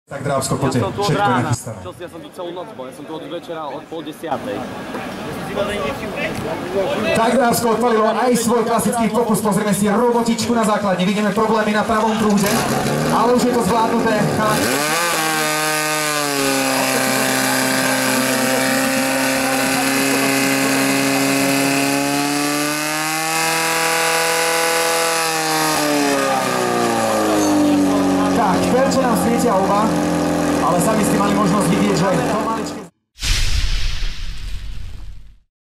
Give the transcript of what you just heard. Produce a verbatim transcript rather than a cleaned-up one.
Tak Drábsko, poďte, ja som tu od všetko je rána. nachystané. Čo si, ja som tu celú noc bol, ja som tu od večera od pol desiatej. Tak Drábsko odpalilo aj svoj klasický fokus, pozrieme si robotičku na základne, vidíme problémy na pravom prúde, ale už je to zvládnuté. Tak, perče nám svietia oba, ale sami ste mali možnosť vidieť, že